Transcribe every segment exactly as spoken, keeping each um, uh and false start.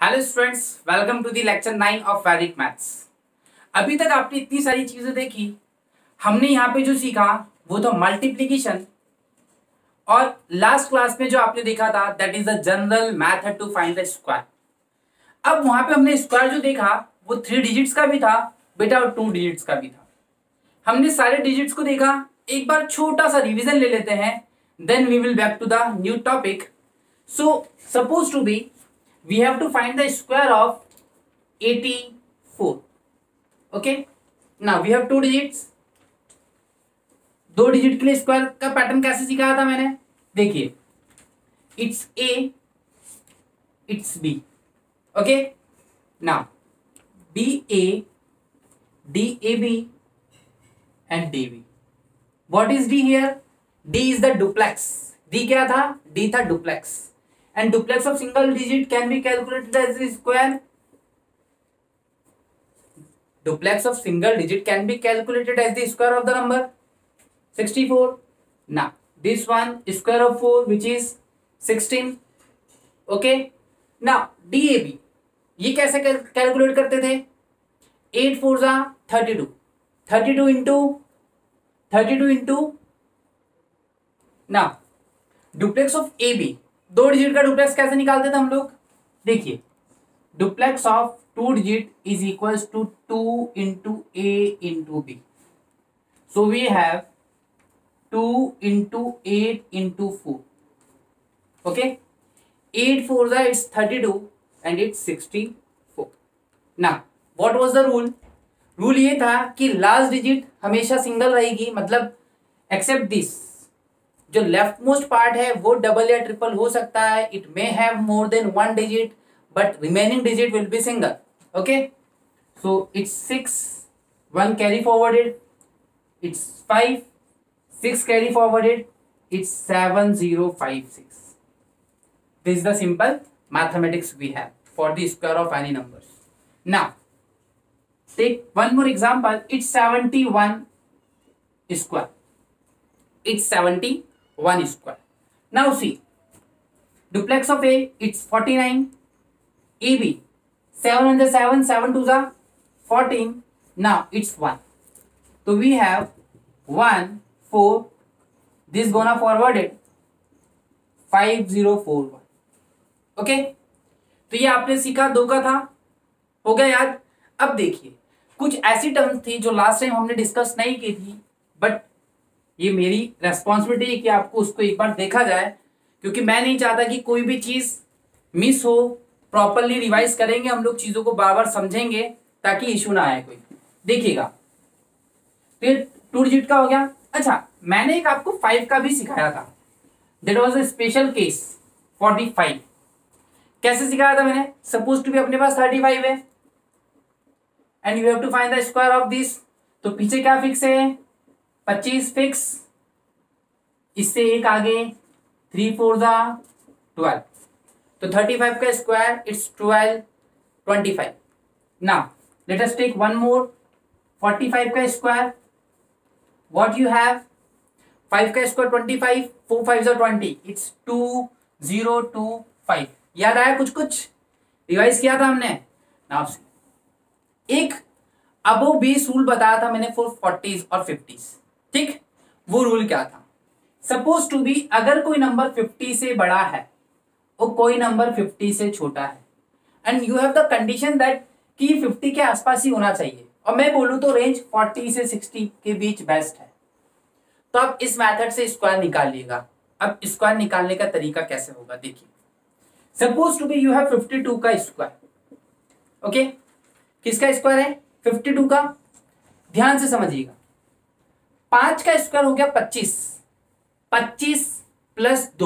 Hello students, welcome to the lecture nine of वैदिक maths. अभी तक आपने इतनी सारी चीजें देखी। हमने यहाँ पे जो सीखा वो तो मल्टीप्लिकेशन, और लास्ट क्लास में जो आपने देखा था that is the general method to find the square. अब वहां पे हमने स्क्वायर जो देखा वो थ्री डिजिट्स का भी था बेटा और टू डिजिट्स का भी था। हमने सारे डिजिट्स को देखा। एक बार छोटा सा रिविजन ले लेते हैं, then we will back to the new topic. So suppose to be we have to find the square of eighty-four. okay, now we have two digits. दो डिजिट के लिए स्क्वायर का पैटर्न कैसे सिखाया था मैंने, देखिए, it's a, it's b. okay, now da, dab and db. what is d here? d is the duplex. d क्या था? d था duplex. And duplex of single digit can be calculated as the square. Duplex of single digit can be calculated as the square of the number sixty-four. Now this one square of four, which is sixteen. Okay. Now D A B ये कैसे calculate करते थे? eight fours are thirty-two. thirty-two into thirty-two into now duplex of A B. दो digit का duplex कैसे निकालते थे हम लोग? देखिए, duplex of two digit is equals to two into A into B. So we have two into eight into four. Okay, eight four it's thirty two and it's sixty four. ना what was the rule? Rule ये था कि last digit हमेशा single रहेगी, मतलब except this, जो left most part है वो डबल या ट्रिपल हो सकता है. It may have more than one digit but remaining digit will be single. Okay, so it's six, one carry forwarded, it's five, six carry forwarded, it's seven zero five six. This is the simple mathematics we have for the square of any numbers. Now take one more example. It's seventy one square. It's seventy one square. Now see, duplex of A, it's forty-nine. A B, seven and the seven, seven twos are fourteen. Now it's one. So we have one, four. This gonna forwarded five zero four one. Okay? तो ये आपने सीखा, दो का था, हो गया याद. अब देखिए, कुछ ऐसी टर्म्स थी जो लास्ट टाइम हमने डिस्कस नहीं की थी, बट ये मेरी रेस्पॉन्सिबिलिटी है कि आपको उसको एक बार देखा जाए, क्योंकि मैं नहीं चाहता कि कोई भी चीज मिस हो. प्रॉपरली रिवाइज करेंगे हम लोग, चीजों को बार बार समझेंगे ताकि इशू ना आए कोई. देखिएगा, तो ये टू डिजिट का हो गया. अच्छा, मैंने एक आपको फाइव का भी सिखाया था. That was a special case for the five. कैसे सिखाया था मैंने? सपोज टू बी अपने पास थर्टी फाइव है and you have to find the square of this. तो पीछे क्या फिक्स है? पच्चीस फिक्स, इससे एक आगे, थ्री फोर जा ट्वेल्व. तो थर्टी फाइव का square it's twelve twenty five. Now let us take one more. Forty five का square, what you have? Five का square twenty five, four five जा twenty, it's two zero two five. याद आया? कुछ कुछ revise किया था हमने. नाउ एक अबो बेस रूल बताया था मैंने फॉर फोर्टीज और फिफ्टीज. ठीक, वो रूल क्या था? सपोज टू बी अगर कोई नंबर फिफ्टी से बड़ा है और कोई नंबर फिफ्टी से छोटा है, and you have the condition that कि फिफ्टी के आसपास ही होना चाहिए, और मैं बोलूं तो रेंज फोर्टी से सिक्सटी के बीच बेस्ट है, तो आप इस मेथड से स्क्वायर निकालिएगा. अब स्क्वायर निकालने का तरीका कैसे होगा? देखिए, suppose to be you have fifty two का स्क्वायर. ओके, किसका स्क्वायर है? फिफ्टी टू का. ध्यान से समझिएगा, पांच का स्क्वायर हो गया पच्चीस. पच्चीस प्लस दो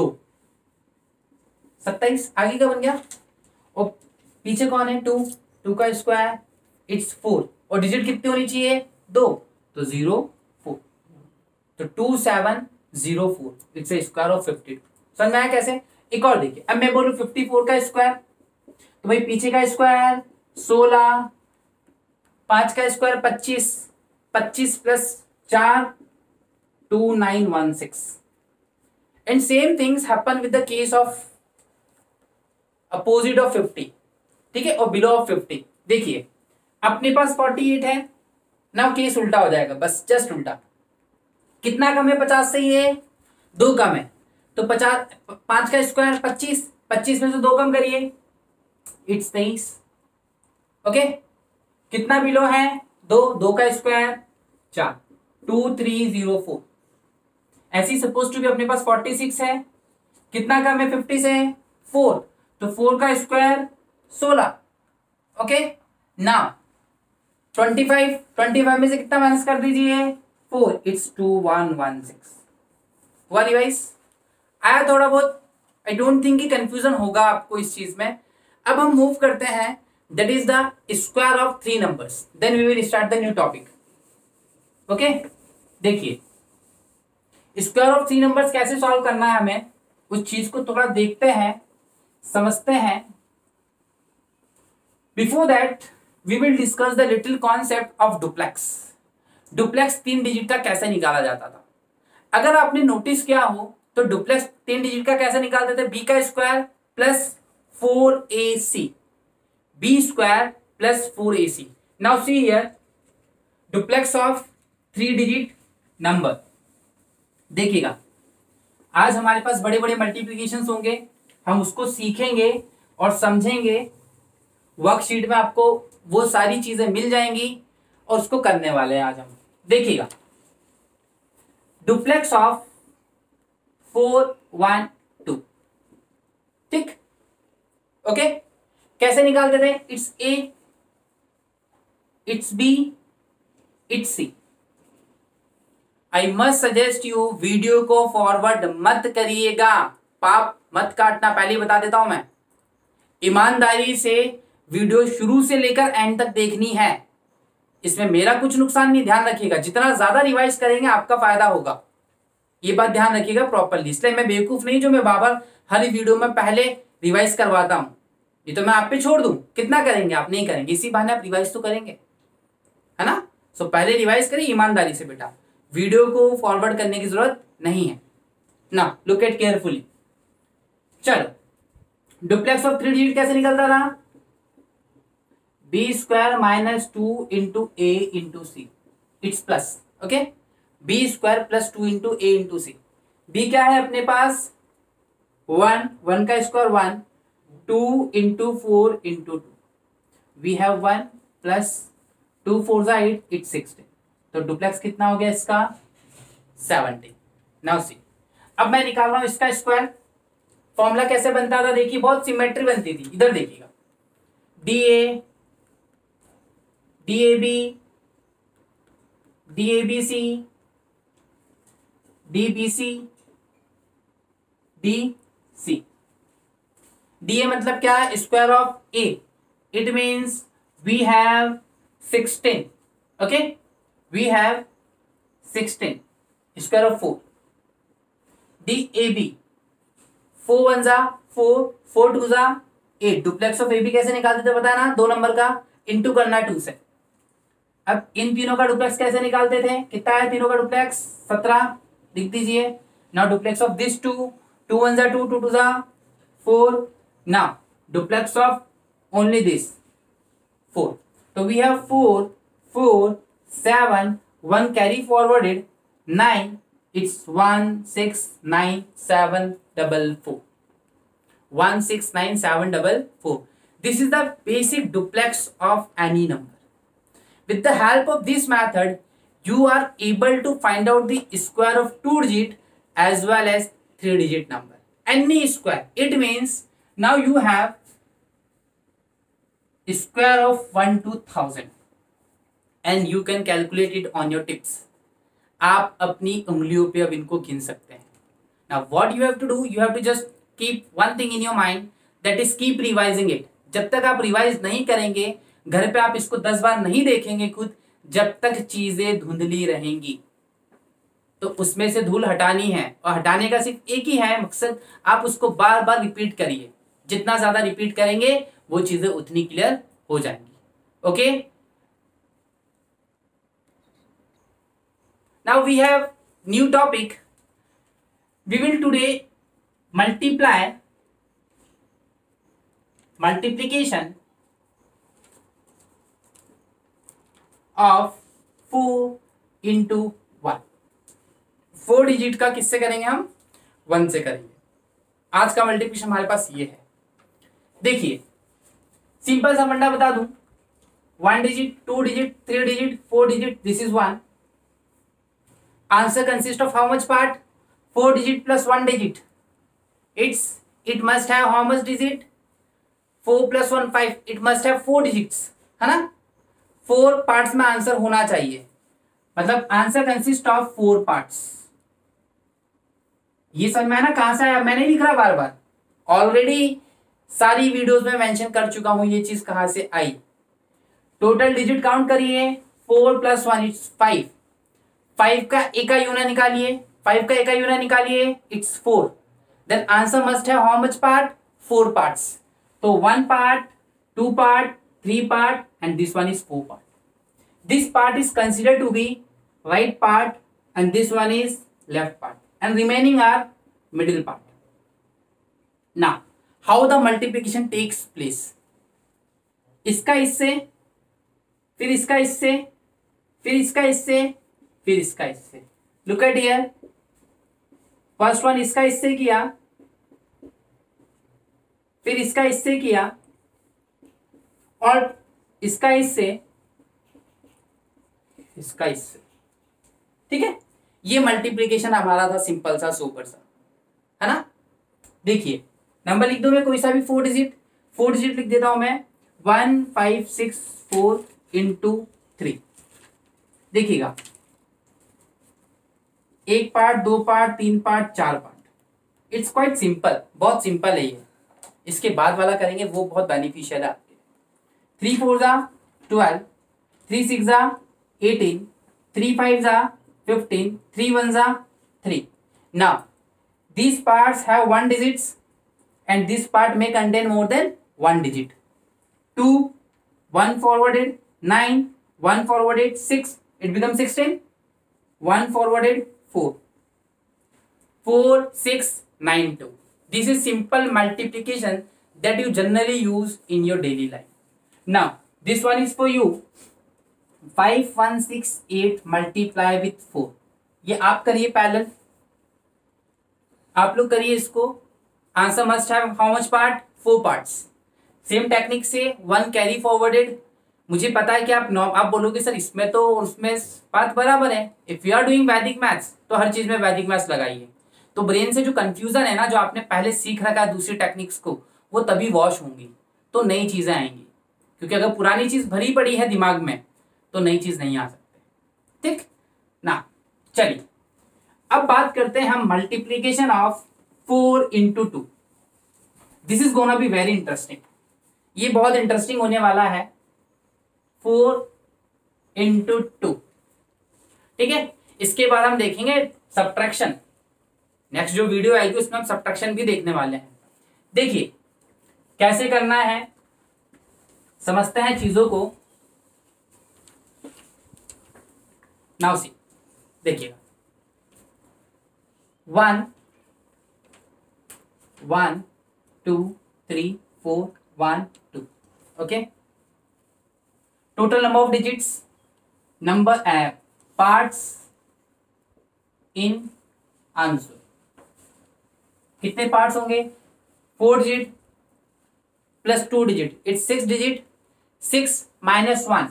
सत्ताईस. आगे का बन गया, और पीछे कौन है? टू. टू का स्क्वायर इट्स फोर, और डिजिट कितनी होनी चाहिए? दो. तो जीरो फोर. तो two seven zero four it's a square of fifty two. समझ में आया कैसे? एक और देखिए, अब मैं बोलूं फिफ्टी फोर का स्क्वायर, तो भाई पीछे का स्क्वायर सोलह, पांच का स्क्वायर पच्चीस, पच्चीस प्लस चार two nine one six. And same things happen with the case of opposite of fifty. ठीक है, और बिलो ऑफ फिफ्टी। देखिए अपने पास फोर्टी एट है ना, केस उल्टा हो जाएगा, बस जस्ट उल्टा। कितना कम है पचास से, ये दो कम है, तो पचास, पांच का स्क्वायर पच्चीस, पच्चीस में से दो कम करिए, इट्स तेईस। ओके, कितना बिलो है, दो, दो का स्क्वायर चार, टू थ्री जीरो फोर। ऐसी सपोज टू भी अपने पास फोर्टी सिक्स है, कितना कम है फिफ्टी से, फोर, तो फोर का स्क्वायर सोलह। ओके, ना ट्वेंटी फाइव, ट्वेंटी फाइव में से कितना माइनस कर दीजिए, four, it's two one one six. हुआ रिवाइज, आया थोड़ा बहुत? आई डोंट थिंक कि कंफ्यूजन होगा आपको इस चीज में। अब हम मूव करते हैं, that is the square of three numbers, then we will start the new topic. Okay, देखिए स्क्वायर ऑफ थ्री नंबर्स कैसे सॉल्व करना है, हमें उस चीज को थोड़ा देखते हैं, समझते हैं। Before that we will discuss the little concept of duplex. Duplex तीन डिजिट का कैसे निकाला जाता था। अगर आपने नोटिस किया हो तो डुप्लेक्स तीन डिजिट का कैसे निकालते थे, बी का square plus four A C, B square plus four A C. Now see here, duplex of three digit number. देखिएगा आज हमारे पास बड़े बड़े मल्टीप्लीकेशन होंगे, हम उसको सीखेंगे और समझेंगे। वर्कशीट में आपको वो सारी चीजें मिल जाएंगी और उसको करने वाले हैं आज हम। देखिएगा duplex of four one two, ठीक, ओके, कैसे निकालते थे, it's A, it's B, it's C. I must suggest you video को फॉरवर्ड मत करिएगा, पाप मत काटना, पहले ही बता देता हूं मैं। ईमानदारी से वीडियो शुरू से लेकर एंड तक देखनी है, इसमें मेरा कुछ नुकसान नहीं, ध्यान रखिएगा। जितना ज्यादा रिवाइज करेंगे आपका फायदा होगा, ये बात ध्यान रखिएगा प्रॉपरली। इसलिए मैं बेवकूफ नहीं जो मैं बाबर हर वीडियो में पहले रिवाइज करवाता हूं। ये तो मैं आप पे छोड़ दूं, कितना करेंगे आप, नहीं करेंगे, इसी बहाने आप रिवाइज तो करेंगे, है ना। सो पहले रिवाइज करिए ईमानदारी से बेटा, वीडियो को फॉरवर्ड करने की जरूरत नहीं है ना। Look at carefully. चलो, डुप्लेक्स ऑफ थ्री डिजिट कैसे निकलता था, B square minus two into A into C, it's plus, okay, B square plus two into A into C. B क्या है अपने पास, वन, वन का square one, two into four into two, we have one plus two four जा eight, it's sixteen. तो duplex कितना हो गया इसका, सेवनटीन। नाउ सी, अब मैं निकाल रहा हूं इसका स्क्वायर। फॉर्मूला कैसे बनता था, देखिए बहुत सिमेट्री बनती थी, इधर देखिएगा, D A, D A B, D A B C, D B C, D C. D A मतलब क्या है, square of A, it means we have sixteen, okay, we have sixteen, square of four. D A B, four one जा four, four two जा eight. Duplex of A B कैसे निकालते थे बताया ना, दो नंबर का इंटू करना टू से। अब इन तीनों का डुप्लेक्स कैसे निकालते थे, कितना है तीनों का डुप्लेक्स, सत्रह, लिख दीजिए। Now duplex of this two, two one जा टू, टू टू जा four. Now duplex of only this, four. तो we have four, four, seven, one carry forwarded, nine, it's one six nine seven double four, one six nine seven double four. This is the basic duplex of any number. With the help of this method, you are able to find out the square of two digit as well as three digit number. Any square. It means now you have square of one to thousand and you can calculate it on your tips. आप अपनी उंगलियों पे अब इनको गिन सकते हैं. Now what you have to do, you have to just keep one thing in your mind, that is keep revising it. जब तक आप रिवाइज नहीं करेंगे, घर पे आप इसको दस बार नहीं देखेंगे खुद, जब तक चीजें धुंधली रहेंगी. तो उसमें से धूल हटानी है और हटाने का सिर्फ एक ही है मकसद, आप उसको बार बार रिपीट करिए. जितना ज्यादा रिपीट करेंगे वो चीजें उतनी क्लियर हो जाएंगी. Okay, now we have new topic. We will today multiply multiplication of four into one. Four digit का किससे करेंगे हम? वन से करेंगे। आज का मल्टीप्लिकेशन हमारे पास ये है। देखिए सिंपल सा फंडा बता दूं, one digit, two digit, three digit, four digit, this is one. Answer consist of how much part? Four digit plus one digit. It's it must have how much digit? Four plus one five. It must have four digits, है ना? Four parts में answer होना चाहिए, मतलब answer consist of four parts. ये समझ में है ना कहां से आया? मैं नहीं लिख रहा बार बार, ऑलरेडी सारी वीडियोस में मेंशन कर चुका हूं ये चीज कहां से आई। टोटल डिजिट काउंट करिए, four plus one it's five. Five का एका यूना निकालिए, फाइव का एका यूना निकालिए, it's four. Then answer must have how much part? Four parts. तो one part, two part, three part and this one is four part. This part is considered to be right part and this one is left part and remaining are middle part. Now how the multiplication takes place? इसका इससे, फिर इसका इससे, फिर इसका इससे, फिर इसका इससे। Look at here, first one इसका इससे किया, फिर इसका इससे किया, और इसका इससे, इसका इससे। ठीक है, ये मल्टीप्लिकेशन हमारा था सिंपल सा, सुपर सा, है ना? देखिए नंबर लिख दो मैं कोई सा भी, फोर डिजिट। फोर डिजिट लिख देता हूं मैं, one five six four into three. देखिएगा एक पार्ट, दो पार्ट, तीन पार्ट, चार पार्ट। इट्स क्वाइट सिंपल, बहुत सिंपल है ये। इसके बाद वाला करेंगे वो बहुत बेनिफिशियल है आपके। थ्री फोर जा ट्वेल्व, थ्री सिक्स जा एटीन, थ्री फाइव जा fifteen, three ones are three. Now these parts have one digits and this part may contain more than one digit. two, one forwarded, nine, one forwarded, six, it becomes sixteen. one forwarded, four. four, six, nine, two. This is simple multiplication that you generally use in your daily life. Now this one is for you. Five one six eight multiply with four. ये आप करिए parallel, आप लोग करिए इसको। Answer must have how much part? Four parts. Same technique से one carry forwarded. मुझे पता है कि आप नौ आप बोलोगे सर इसमें तो उसमें बात बराबर है। If you are doing Vedic maths तो हर चीज में वैदिक मैथ्स लगाइए, तो ब्रेन से जो कंफ्यूजन है ना, जो आपने पहले सीख रखा है दूसरी टेक्निक्स को, वो तभी वॉश होंगी, तो नई चीजें आएंगी। क्योंकि अगर पुरानी चीज भरी पड़ी है दिमाग में तो नई चीज नहीं आ सकते। ठीक ना? चलिए अब बात करते हैं हम multiplication of four into two. This is gonna be very interesting. ये बहुत इंटरेस्टिंग होने वाला है। फोर इंटू टू, ठीक है। इसके बाद हम देखेंगे सब्ट्रैक्शन। नेक्स्ट जो वीडियो आएगी उसमें हम सब्ट्रैक्शन भी देखने वाले हैं। देखिए कैसे करना है, समझते हैं चीजों को। नाउ सी, देखिएगा one one two three four one two, okay. Total number of digits, number parts in answer. कितने पार्ट्स होंगे? Four digit plus two digit, it's six digit. Six minus one,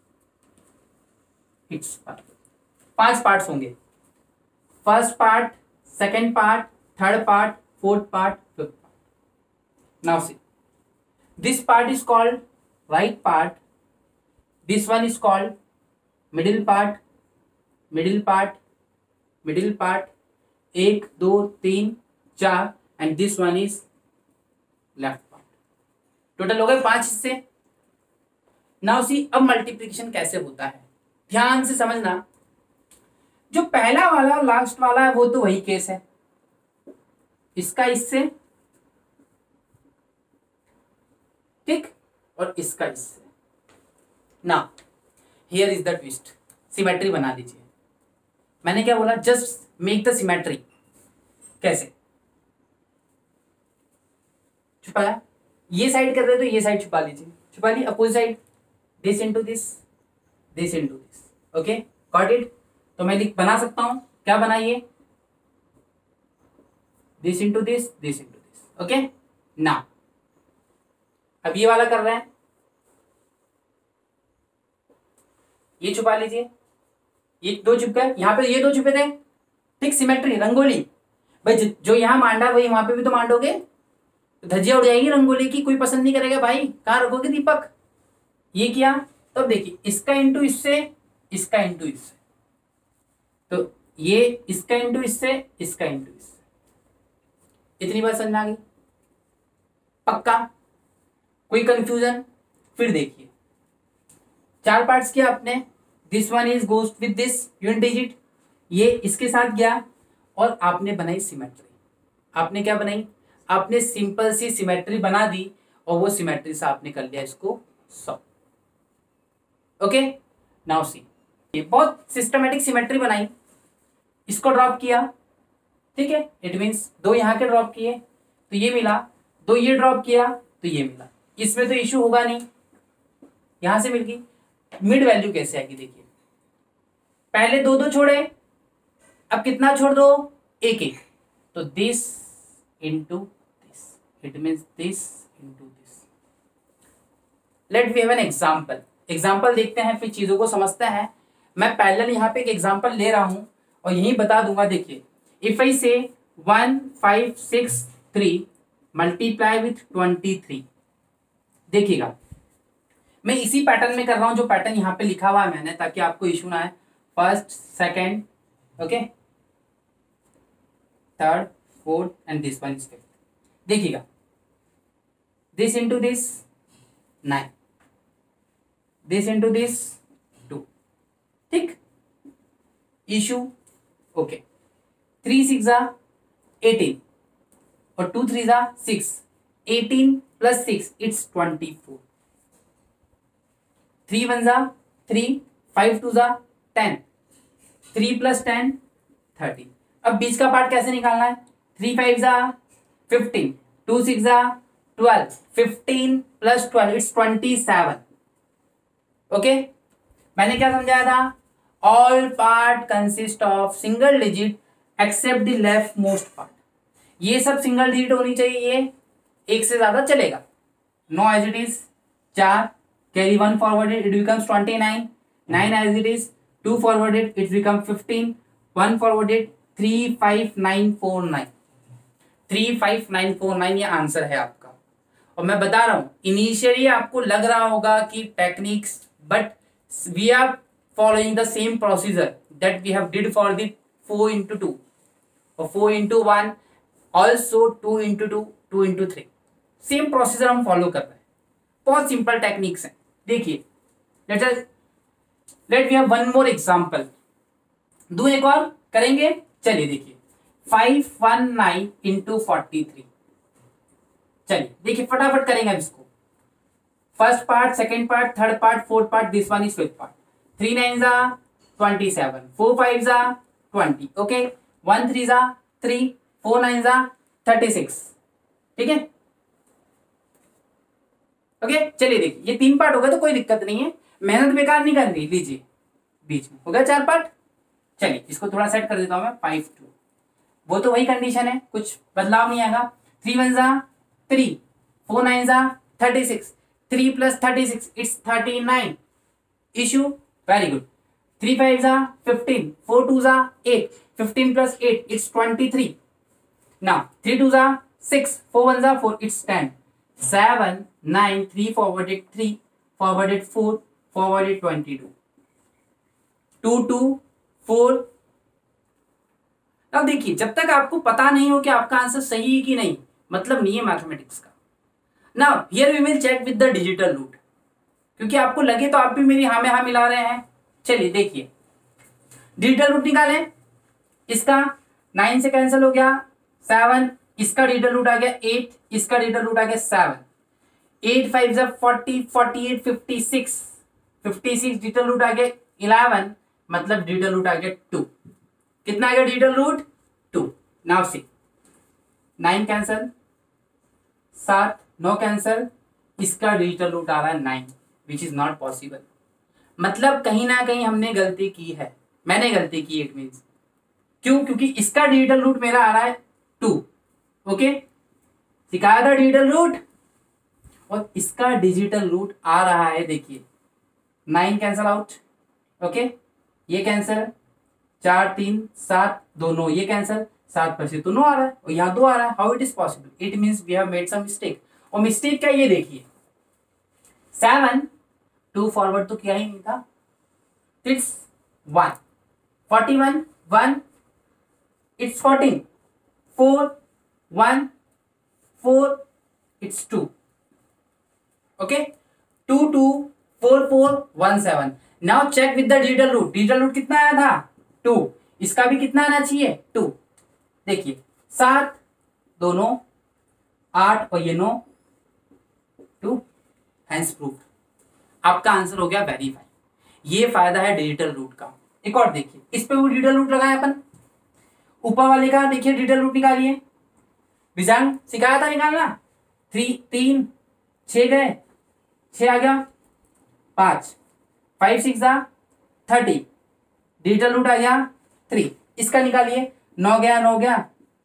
it's पांच पार्ट्स होंगे। First part, second part, third part, fourth part, fifth part. Now see, this part is called right part, this one is called middle part, middle part, middle part, एक दो तीन चार, and this one is left part. Total हो गए पांच हिस्से। Now see, अब multiplication कैसे होता है, ध्यान से समझना। जो पहला वाला लास्ट वाला है वो तो वही केस है, इसका इससे, ठीक, और इसका इससे। ना here is the twist, symmetry बना दीजिए। मैंने क्या बोला? Just make the symmetry. कैसे छुपाया? ये साइड कर रहे तो ये साइड छुपा लीजिए, छुपा ली। Opposite side, this into this, this into this. Okay, got it. तो मैं लिख बना सकता हूं, क्या बनाइए, this into this, this into this. Okay ना, अब ये वाला कर रहे हैं, ये छुपा लीजिए, ये दो छुप गए, यहाँ पे ये दो छुपे थे, ठीक, सिमेट्री, रंगोली। भाई जो यहाँ मांडा वही वहां पे भी तो मांडोगे, धज्जियां उड़ जाएगी रंगोली की, कोई पसंद नहीं करेगा भाई, कहाँ रखोगे दीपक। ये किया, तब तो देखिए इसका इंटू इससे, इसका इंटू इससे, तो ये इसका इंटू इससे, इसका इंटू इससे। इतनी बात समझ में आ गई, पक्का, कोई कंफ्यूजन। फिर देखिए चार पार्ट्स किया आपने, this one is goes with this unit digit, ये इसके साथ गया, और आपने बनाई सिमेट्री। आपने क्या बनाई, आपने सिंपल सी सिमेट्री बना दी, और वो सिमेट्री से आपने कर लिया इसको सॉल्व। ओके, नाउ सी, ये बहुत सिस्टमेटिक सिमेट्री बनाई, इसको ड्रॉप किया, ठीक है, इट मीन्स दो यहाँ के ड्रॉप किए तो ये मिला, दो ये ड्रॉप किया तो ये मिला, इसमें तो इशू होगा नहीं, यहां से मिल गई। मिड वैल्यू कैसे आएगी देखिए, पहले दो दो छोड़े, अब कितना छोड़ दो, एक एक, तो this into this, it means this into this. Let we have an example, example देखते हैं फिर चीजों को समझते हैं। मैं पैरेलल यहाँ पे एक एग्जाम्पल ले रहा हूं और यही बता दूंगा। देखिए, if I say one five six three multiply with twenty three, देखिएगा मैं इसी पैटर्न में कर रहा हूं जो पैटर्न यहाँ पे लिखा हुआ है मैंने, ताकि आपको इशू ना आए। First, second, okay, third, fourth and this one is fifth. देखिएगा, this into this nine, this into this two, ठीक, इशू ओके। थ्री सिक्स जा एटीन और टू थ्री जा six, eighteen plus six it's twenty four, three one जा three, five two जा ten, three plus ten thirty. अब बीच का part कैसे निकालना है, थ्री फाइव जा फिफ्टीन, टू सिक्स जा twelve, fifteen plus twelve it's twenty seven. Okay, मैंने क्या समझाया था, all part consist of single digit except the left most part. ये सब सिंगल डिजिट होनी चाहिए, ये एक से ज्यादा चलेगा, नो एज इट इज, चार carry one forwarded it becomes twenty nine, nine as it is, two forwarded it become fifteen, one forwarded three five nine four nine, three five nine four nine ये answer है आपका। और मैं बता रहा हूं, initially आपको लग रहा होगा कि techniques, but we are following the same procedure that we have did for the four into two और four into one, also two into two, two into three, same procedure हम फॉलो कर रहे हैं। बहुत सिंपल टेक्निक्स हैं। देखिए, let us let we have one more example, दो एक और करेंगे। चलिए देखिए, five one nine into forty three, चलिए देखिए फटाफट करेंगे अब इसको। First part, second part, third part, fourth part, this one is fifth part. Three nine जा ट्वेंटी सेवन, फोर फाइव जा ट्वेंटी, ओके, वन थ्री जा थ्री, फोर नाइन जा थर्टी सिक्स, ठीक है, ओके। चलिए देखिए, ये तीन पार्ट हो गए तो कोई दिक्कत नहीं है, मेहनत बेकार नहीं करनी। लीजिए, बीच में हो गया चार पार्ट। चलिए इसको थोड़ा सेट कर देता हूं मैं, फाइव टू, वो तो वही कंडीशन है, कुछ बदलाव नहीं आएगा। थ्री वन जा थ्री, फोर नाइन जा thirty six, three plus thirty six it's thirty nine, issue very good. Three five जा फिफ्टीन, फोर टू जा eight, fifteen plus eight it's twenty three. Now three two जा six, four one जा four it's ten, seven nine, three forwarded three, forwarded four, forwarded twenty two, two two four. अब देखिए, जब तक आपको पता नहीं हो कि आपका आंसर सही है कि नहीं, मतलब नहीं है मैथमेटिक्स का। Now here we will check with the digital root, क्योंकि आपको लगे तो आप भी मेरी हाँ में हाँ मिला रहे हैं। चलिए देखिए, डिजिटल रूट निकालें, इसका नाइन से कैंसिल हो गया, सेवन, इसका डिजिटल रूट आ गया एट, इसका डिजिटल रूट आ गया सेवन, एट फाइव जा forty, forty eight, fifty six, fifty six digital root आ गया इलेवन, मतलब डिजिटल रूट आ गया टू। कितना आ गया digital root, two. Now see, nine cancel, सात, नौ कैंसल, इसका डिजिटल रूट आ रहा है nine, which is not possible. मतलब कहीं ना कहीं हमने गलती की है, मैंने गलती की, इट मीन्स क्यों, क्योंकि इसका डिजिटल रूट मेरा आ रहा है टू, ओके, सिखाया था डिजिटल रूट, और इसका डिजिटल रूट आ रहा है, देखिए नाइन कैंसल आउट, ओके, ये कैंसल, चार तीन सात, दोनों ये कैंसल, सात पर से तो नौ आ रहा है और यहाँ दो आ रहा है, how it is possible, it means we have made some mistake. और मिस्टेक क्या, ये देखिए सेवन टू फॉरवर्ड तो किया ही नहीं था, it's one, forty one one, it's fourteen, four one four, it's two, okay, two two four four one seven. Now check with the digital root, digital root कितना आया था टू, इसका भी कितना आना चाहिए टू, देखिए सात दोनों, आठ और ये नौ, टू, हैंस प्रूफ, आपका आंसर हो गया वेरीफाई। ये फायदा है डिजिटल रूट का। एक और देखिए, इस पे वो डिजिटल रूट लगाए अपन, ऊपर वाले का देखिए डिजिटल रूट निकालिए, विजांग सिखाया था निकालना, थ्री तीन छह गए, छह आ गया, पांच, फाइव सिक्स जा थर्टी, डिजिटल रूट आ गया थ्री, इसका निकालिए, नौ गया नौ गया,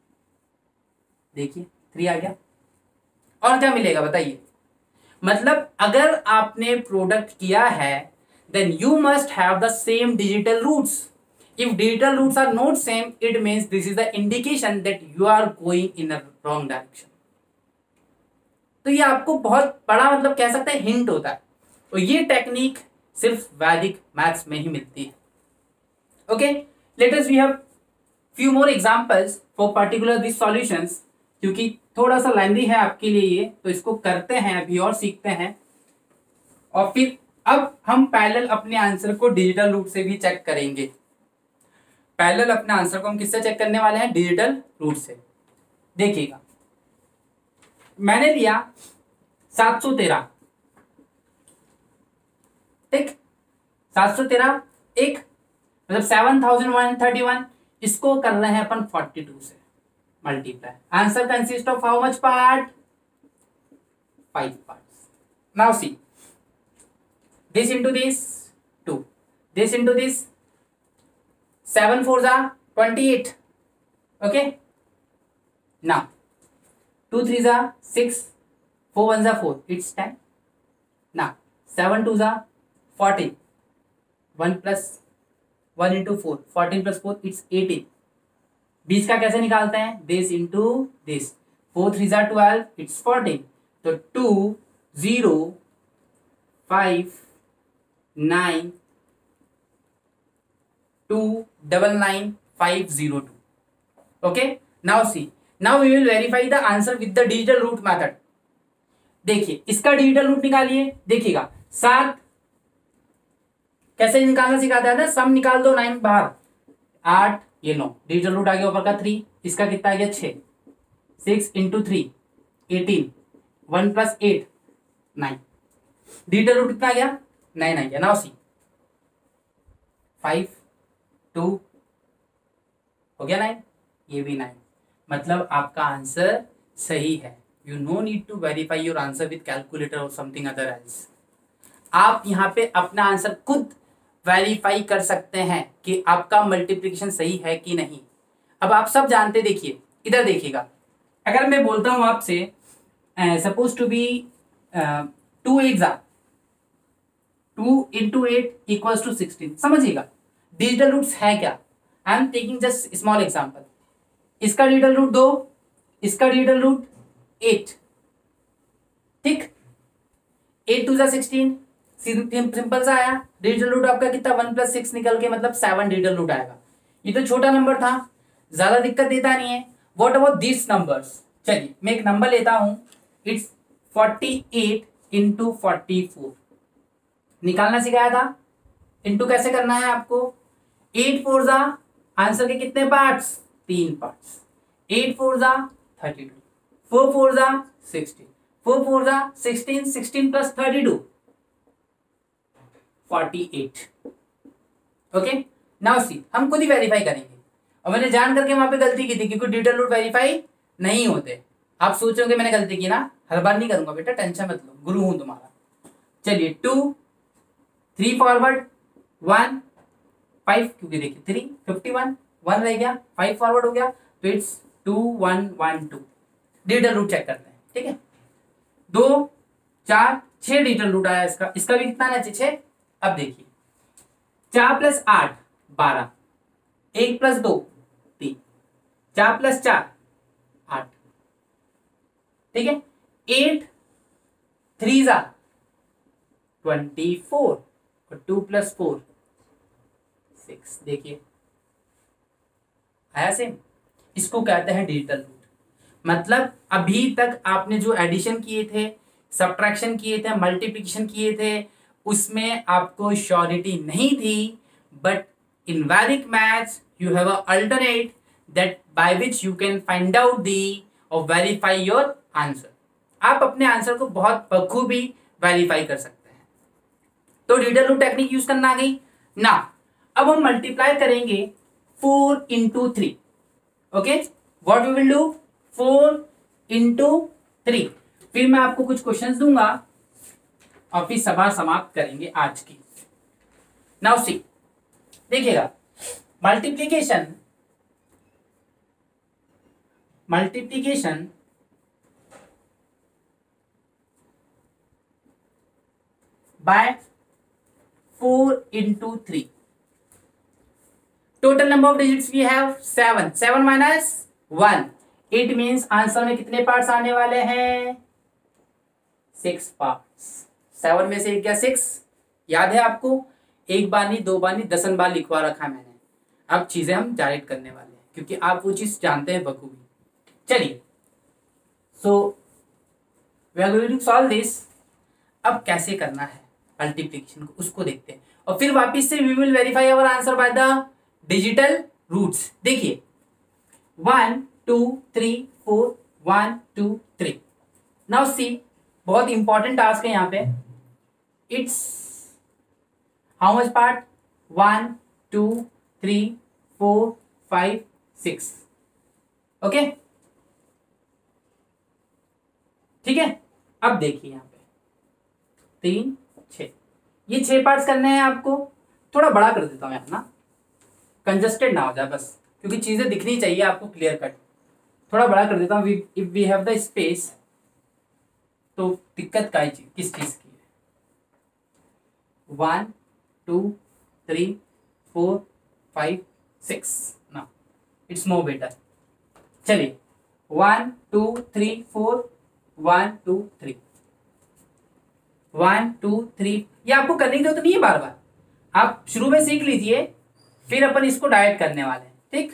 देखिए थ्री आ गया, और क्या मिलेगा बताइए। मतलब अगर आपने प्रोडक्ट किया है then you must have the same digital roots, if digital roots are not same it means this is the indication that you are going in a wrong direction. तो ये आपको बहुत बड़ा मतलब कह सकते हैं हिंट होता है, और ये टेक्निक सिर्फ वैदिक मैथ्स में ही मिलती है। Okay, let us we have few more examples for particular this solutions, क्योंकि थोड़ा सा लेंथी है आपके लिए ये, तो इसको करते हैं अभी और सीखते हैं, और फिर अब हम पैरेलल अपने आंसर को डिजिटल रूट से भी चेक करेंगे। पैरेलल अपने आंसर को हम किससे चेक करने वाले हैं, डिजिटल रूट से। देखिएगा मैंने लिया सात सौ तेरह, ठीक, सात सौ तेरह एक मतलब seven thousand one thirty one, इसको कर रहे हैं अपन फोर्टी टू से multiply, answer consist of how much part, five parts. Now see this into this two, this into this, seven fours are twenty-eight, okay, now two threes are six, four ones are four, it's ten, now seven twos are fourteen, one plus one into four, fourteen plus four it's eighteen, बीस का कैसे निकालते हैं, this into this, four threes are twelve, it's fourteen, तो two zero five nine two double nine five zero two, okay. Now see, now we will verify the answer with the digital root method. देखिए इसका digital root निकालिए, देखिएगा सात कैसे निकालना सिखाता है, सम निकाल दो, नाइन बाहर, आठ ये नौ, डिजिटल रूट आ गया ऊपर का थ्री, इसका कितना आ गया छह, six into three eighteen, one plus eight nine, digital root कितना आ गया नाइन आ गया। नाउ सी फाइव टू हो गया नाइन, ये भी नाइन, मतलब आपका आंसर सही है। You no need to verify your answer with calculator और समथिंग अदर एल्स। आप यहाँ पे अपना आंसर खुद वेरीफाई कर सकते हैं कि आपका मल्टीप्लिकेशन सही है कि नहीं। अब आप सब जानते, देखिए इधर देखिएगा, अगर मैं बोलता हूँ आपसे suppose to be two eight जा two into eight equals to sixteen, समझिएगा डिजिटल रूट्स है क्या। I am taking just small example, इसका डिजिटल रूट दो, इसका डिजिटल रूट एट, ठीक, एट टू जा सिक्सटीन, सिंपल सा आया, डिजिटल रूट आपका कितना वन प्लस सिक्स निकल के मतलब सेवन डिजिटल रूट आएगा। ये तो छोटा नंबर था, ज्यादा दिक्कत देता नहीं है। व्हाट अबाउट दिस नंबर्स, चलिए मैं एक नंबर लेता हूं, it's forty eight into forty four, निकालना सिखाया था, इंटू कैसे करना है आपको, एट फोर जा आंसर के कितने पार्ट्स, तीन पार्ट्स, एट फोर जा थर्टी टू, फोर फोर जा सिक्सटीन, फोर फोर जा sixteen, sixteen plus thirty two forty eight, okay. Now see हम खुद ही वेरीफाई करेंगे, और मैंने जान करके वहां पे गलती की थी क्योंकि डिजिटल रूट वेरीफाई नहीं होते। आप सोचोगे मैंने गलती की ना, हर बार नहीं करूंगा बेटा, टेंशन मत लो, गुरु हूं तुम्हारा। चलिए two three forward one, five, क्योंकि देखिए थ्री फिफ्टी वन, वन रह गया, फाइव फॉरवर्ड हो गया, तो it's two one one two. Digital root check करते हैं, ठीक है। दो चार छह डिजिटल रूट आया इसका, इसका भी कितना आना चाहिए, छह। अब देखिए चार प्लस आठ बारह, एक प्लस दो तीन, चार प्लस चार आठ, ठीक है। एट थ्री जा ट्वेंटी फोर और टू प्लस फोर सिक्स। देखिए आया सेम। इसको कहते हैं डिजिटल रूट। मतलब अभी तक आपने जो एडिशन किए थे, सब्ट्रैक्शन किए थे, मल्टीप्लिकेशन किए थे, उसमें आपको श्योरिटी नहीं थी, but in Vedic maths you have a alternate that by which you can find out the और वेरीफाई योर आंसर। आप अपने आंसर को बहुत बखूबी वेरीफाई कर सकते हैं। तो डिजिटल रूट टेक्निक यूज करना आ गई ना। अब हम मल्टीप्लाई करेंगे four into three. Okay, what we will do, four into three. फिर मैं आपको कुछ क्वेश्चंस दूंगा और फिर सभा समाप्त करेंगे आज की। नाउ सी, देखिएगा multiplication multiplication by four into three. Total number of digits we have seven, seven minus one, it means answer में कितने पार्ट्स आने वाले हैं, सिक्स पार्ट्स। सेवन में से एक क्या सिक्स, याद है आपको, एक बार नहीं दो बार नहीं दसन बार लिखवा रखा है मैंने। अब चीजें हम डायरेक्ट करने वाले हैं क्योंकि आप वो चीज जानते हैं बखूबी। चलिए, so we are going to solve this. अब कैसे करना है मल्टीप्लिकेशन को, उसको देखते हैं और फिर वापस से we will verify our answer by the digital roots. देखिए one two three four, one two three. Now see, बहुत इंपॉर्टेंट टास्क है यहाँ पे। It's how much part, one two three four five six. Okay, ठीक है। अब देखिए यहाँ पे तीन छः, ये छह पार्ट्स करने हैं आपको। थोड़ा बड़ा कर देता हूँ यहाँ ना, कंजस्टेड ना हो जाए बस, क्योंकि चीजें दिखनी चाहिए आपको क्लियर कट। थोड़ा बड़ा कर देता हूँ, if we have the space. तो दिक्कत का चीज किस चीज की है, one two three four five six. ना इट्स मोर बेटर। चलिए one two three four, one two three, one two three. ये आपको करने की जरूरत नहीं है बार बार, आप शुरू में सीख लीजिए, फिर अपन इसको डायरेक्ट करने वाले हैं, ठीक।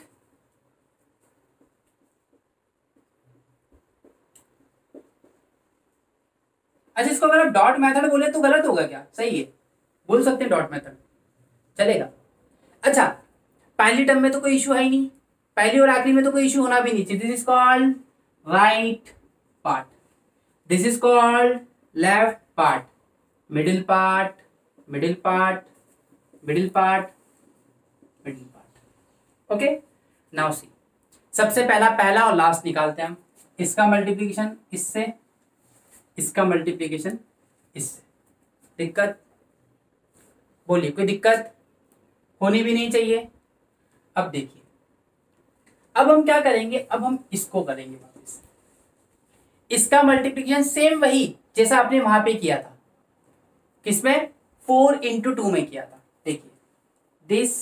अच्छा, इसको अगर आप डॉट मेथड बोले तो गलत होगा क्या, सही है, बोल सकते हैं डॉट मेथड, चलेगा। अच्छा, पहली टर्म में तो कोई इशू है ही नहीं, पहली और आखिरी में तो कोई इशू होना भी नहीं चाहिए। This is called right part, this is called left part, middle part, middle part, middle part, middle part. Okay, now see, सबसे पहला पहला और लास्ट निकालते हैं हम। इसका मल्टीप्लिकेशन इससे, इसका मल्टीप्लिकेशन इससे। दिक्कत बोलिए, कोई दिक्कत होनी भी नहीं चाहिए। अब देखिए, अब हम क्या करेंगे, अब हम इसको करेंगे वापस। इसका मल्टीप्लिकेशन सेम वही जैसा आपने वहां पे किया था, किसमें, फोर इंटू टू में किया था। देखिए this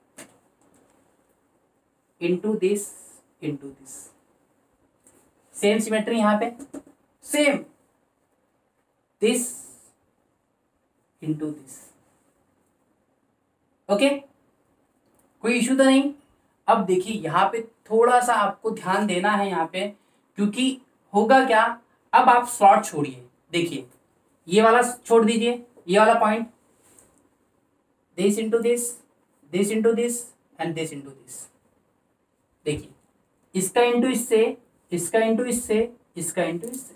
into this into this, same symmetry यहां पे, same this into this. Okay, कोई इशू तो नहीं। अब देखिए यहाँ पे थोड़ा सा आपको ध्यान देना है यहाँ पे, क्योंकि होगा क्या, अब आप स्लॉट छोड़िए। देखिए ये वाला छोड़ दीजिए, ये वाला point, this into this, this into this and this into this. देखिए इसका इंटू इससे, इसका इंटू इससे, इसका इंटू इससे।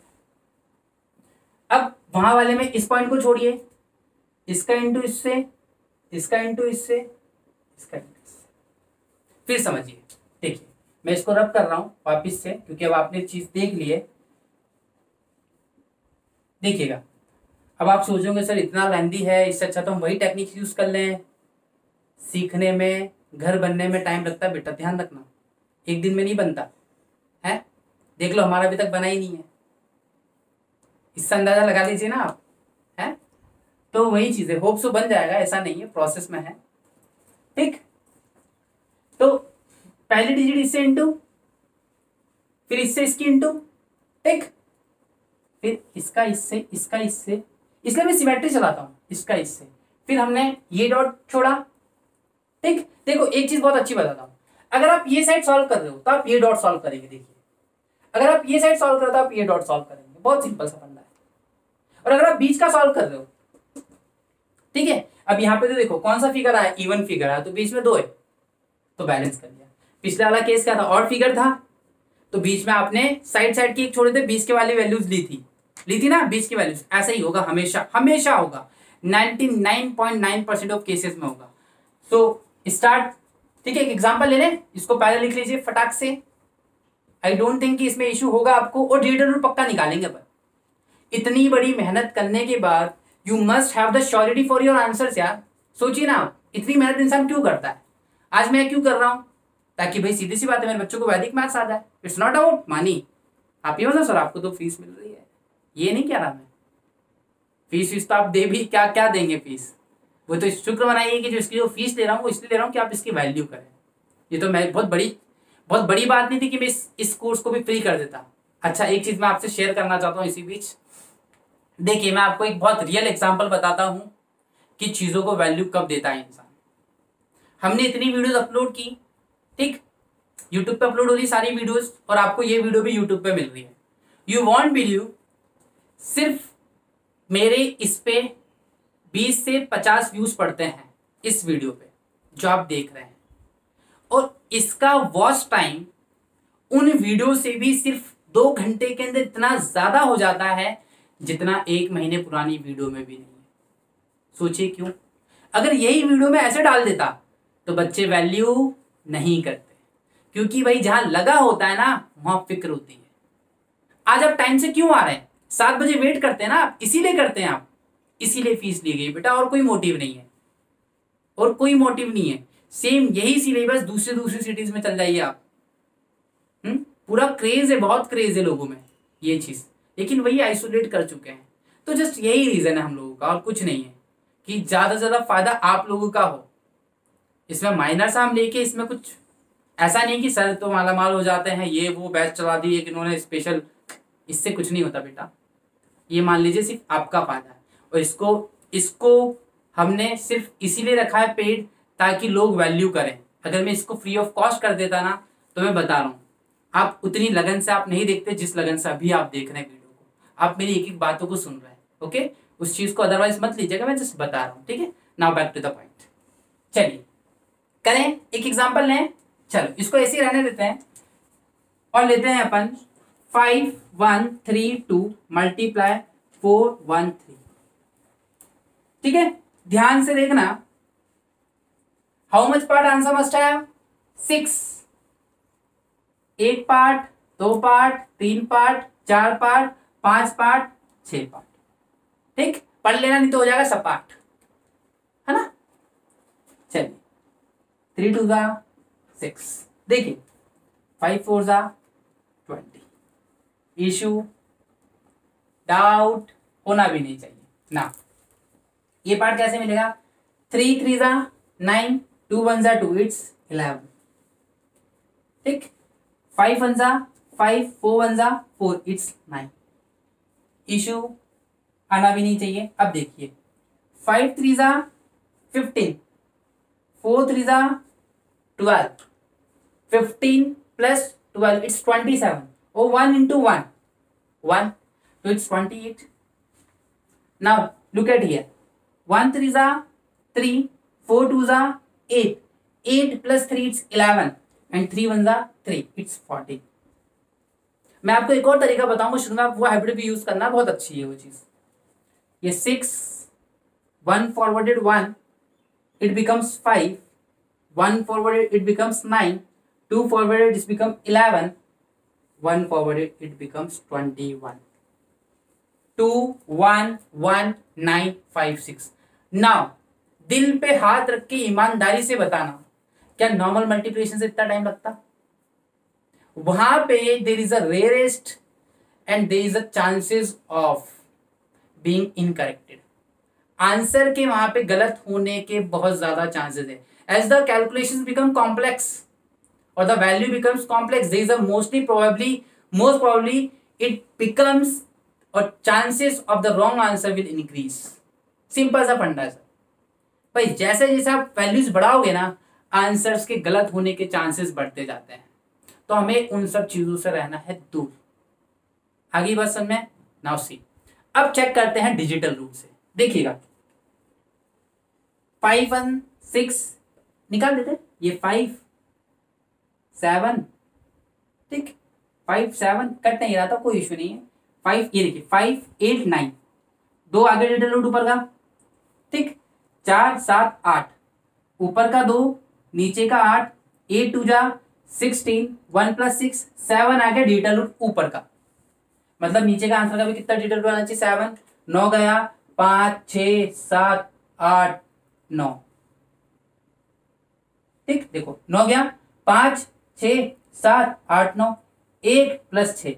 अब वहां वाले में इस पॉइंट को छोड़िए, इसका इंटू इससे, इसका इंटू इससे, इसका इंटू इससे। फिर समझिए, देखिए मैं इसको रब कर रहा हूं वापिस से, क्योंकि अब आपने चीज देख ली है। देखिएगा अब आप सोचोगे सर इतना लेंदी है, इससे अच्छा तो हम वही टेक्निक यूज कर लें। सीखने में, घर बनने में टाइम लगता है बेटा, ध्यान रखना, एक दिन में नहीं बनता है। देख लो हमारा अभी तक बना ही नहीं है, इससे अंदाजा लगा लीजिए ना आप, है। तो वही चीज है, होप सो बन जाएगा, ऐसा नहीं है, प्रोसेस में है, ठीक। तो पहली डिजिट इससे इंटू, फिर इससे इसकी इंटू, ठीक, फिर इसका इससे, इसका इससे, इसलिए मैं सिमेट्री चलाता हूं, इसका इससे, फिर हमने ये डॉट छोड़ा, ठीक। देखो एक चीज बहुत अच्छी बताता हूं, अगर आप ये साइड सॉल्व कर रहे हो तो आप ये डॉट सॉल्व करेंगे, देखिए अगर आप ये साइड सॉल्व कर रहे हो तो आप ये डॉट सॉल्व करेंगे, बहुत सिंपल सा फंडा है। और अगर आप बीच का सॉल्व कर रहे हो, ठीक है, अब यहाँ पे तो देखो कौन सा फिगर आया, इवन फिगर आया, तो बीच में दो है तो बैलेंस कर लिया। पिछले वाला केस क्या था, ऑड फिगर था, तो बीच में आपने साइड साइड की एक छोड़े थे, बीच के वाली वैल्यूज ली थी, ली थी ना बीच की वैल्यूज। ऐसा ही होगा हमेशा, हमेशा होगा, निन्यानवे पॉइंट नौ परसेंट ऑफ केसेस में होगा। सो स्टार्ट, ठीक है, एक एग्जांपल ले लें, इसको पहले लिख लीजिए फटाक से। आई डोंट थिंक कि इसमें इशू होगा आपको, और डिजिटल रूल पक्का निकालेंगे पर इतनी बड़ी मेहनत करने के बाद you must have the surety for your answers यार। सोचिए ना आप, इतनी मेहनत इंसान क्यों करता है। आज मैं क्यों कर रहा हूं, ताकि भाई सीधी सी बात है मेरे बच्चों को वैदिक मैथ्स आ जाए। It's not about money. आप ये मतलब सर आपको तो फीस मिल रही है, ये नहीं कह रहा मैं, फीस फीस तो आप दे भी क्या क्या देंगे फीस, वो तो शुक्र मनाइए कि जो इसकी जो फीस ले रहा हूँ वो इसलिए ले रहा हूँ कि आप इसकी वैल्यू करें। ये तो मैं बहुत बड़ी बहुत बड़ी बात नहीं थी कि मैं इस इस कोर्स को भी फ्री कर देता। अच्छा एक चीज मैं आपसे शेयर करना चाहता हूँ इसी बीच, देखिए मैं आपको एक बहुत रियल एग्जांपल बताता हूँ कि चीजों को वैल्यू कब देता है इंसान। हमने इतनी वीडियोस अपलोड की, ठीक, यूट्यूब पे अपलोड हो रही सारी वीडियोस, और आपको ये वीडियो भी यूट्यूब पे मिल रही है। यू वॉन्ट बिलीव, सिर्फ मेरे इस पे बीस से पचास व्यूज पड़ते हैं इस वीडियो पे जो आप देख रहे हैं, और इसका वॉच टाइम उन वीडियो से भी सिर्फ दो घंटे के अंदर इतना ज्यादा हो जाता है जितना एक महीने पुरानी वीडियो में भी नहीं है। सोचिए क्यों। अगर यही वीडियो में ऐसे डाल देता तो बच्चे वैल्यू नहीं करते, क्योंकि भाई जहां लगा होता है ना वहां फिक्र होती है। आज आप टाइम से क्यों आ रहे हैं, सात बजे वेट करते हैं ना आप, इसीलिए करते हैं आप, इसीलिए फीस ली गई बेटा, और कोई मोटिव नहीं है, और कोई मोटिव नहीं है। सेम यही सिलेबस दूसरे दूसरी सिटीज में चल जाइए आप, हम्म पूरा क्रेज है, बहुत क्रेज है लोगों में ये चीज, लेकिन वही आइसोलेट कर चुके हैं। तो जस्ट यही रीजन है हम लोगों का, और कुछ नहीं है, कि ज्यादा से ज्यादा फायदा आप लोगों का हो। इसमें माइनर सा हम लेके, इसमें कुछ ऐसा नहीं कि सर तो मालामाल हो जाते हैं, ये वो बैच चला दी एक इन्होंने स्पेशल, इससे कुछ नहीं होता बेटा। ये मान लीजिए सिर्फ आपका फायदा है, और इसको इसको हमने सिर्फ इसीलिए रखा है पेड, ताकि लोग वैल्यू करें। अगर मैं इसको फ्री ऑफ कॉस्ट कर देता ना, तो मैं बता रहा हूँ आप उतनी लगन से आप नहीं देखते जिस लगन से अभी आप देख रहे हैं वीडियो को। आप मेरी एक एक बातों को सुन रहे हैं, ओके, उस चीज को अदरवाइज मत लीजिएगा, मैं जस्ट बता रहा हूँ, ठीक है। Now back to the point, चलिए करें एक एग्जांपल लें। चलो इसको ऐसे ही रहने देते हैं, और लेते हैं अपन five one three two multiply four one three, ठीक है। ध्यान से देखना, how much part answer must have, six. एक पार्ट, दो पार्ट, तीन पार्ट, चार पार्ट, पांच पार्ट, छह पार्ट, ठीक। पढ़ लेना नहीं तो हो जाएगा सब पार्ट, है ना। चलिए थ्री टू जा सिक्स, देखिए फाइव फोर जा ट्वेंटी। इशू डाउट होना भी नहीं चाहिए ना। ये पार्ट कैसे मिलेगा, थ्री थ्री जा नाइन, टू वन जा टू, इट्स इलेवन, ठीक। फाइव वन जा फाइव, फोर वन जा फोर, इट्स नाइन। इशू आना भी नहीं चाहिए। अब देखिए फाइव थ्री जा फिफ्टीन, फोर थ्री जा twelve, fifteen plus twelve, it's twenty seven, और वन इंटू वन वन, तो it's twenty eight. Now look at here, one three जा थ्री, फोर टू जा eight, eight plus three it's eleven, and three one जा three, it's fourteen. मैं आपको एक और तरीका बताऊंगा, शुरू में आप वो हाइब्रिड भी यूज करना, बहुत अच्छी है वो चीज। ये six, one forwarded one, it becomes five, one forwarded it becomes nine, two forwarded it become eleven, one forwarded it becomes twenty one. Two one one nine five six. Now दिल पे हाथ रख के ईमानदारी से बताना, क्या नॉर्मल मल्टीप्लिकेशन से इतना टाइम लगता? वहां पे there is a rarest and there is a chances of being incorrected. Answer के वहां पे गलत होने के बहुत ज्यादा चांसेस है। As the calculations become complex और the value becomes complex, there is a mostly probably most probably it becomes और chances of the wrong answer will increase. Simple सा फंडा है सर। भाई जैसे जैसे आप वैल्यूज बढ़ाओगे ना, आंसर्स के गलत होने के चांसेस बढ़ते जाते हैं। तो हमें उन सब चीजों से रहना है दूर। आगे बात समझ में? नाउ सी, अब चेक करते हैं डिजिटल रूट से। देखिएगा फाइव वन सिक्स निकाल देते, ये फाइव सेवन, ठीक, फाइव सेवन कट नहीं रहा था, कोई इश्यू नहीं है। फाइव, ये देखिए फाइव एट नाइन, दो आगे डिजिटल रूट ऊपर का, ठीक, चार सात आठ, ऊपर का दो नीचे का आठ, एट टू जा sixteen, one plus six, seven आ गया डिजिटल रूट ऊपर का। मतलब नीचे का आंसर का भी कितना डिजिटल रूट आना चाहिए? सेवन। नौ गया, पांच छ सात आठ नौ, ठीक, देखो नौ गया, पांच छ सात आठ नौ, एक प्लस छ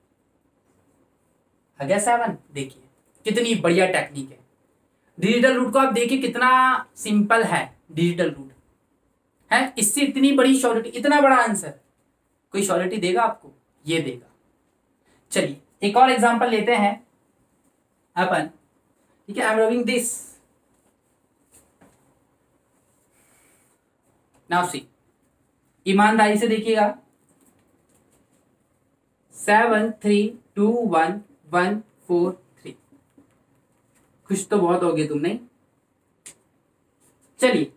आ गया सेवन। देखिए कितनी बढ़िया टेक्निक है। डिजिटल रूट को आप देखिए कितना सिंपल है डिजिटल रूट है। इससे इतनी बड़ी श्योरिटी, इतना बड़ा आंसर कोई श्योरिटी देगा आपको? ये देगा। चलिए एक और एग्जांपल लेते हैं अपन, ठीक है। I am rubbing this, now see, ईमानदारी से देखिएगा, seven three two one one four three. खुश तो बहुत हो गए तुम, नहीं? चलिए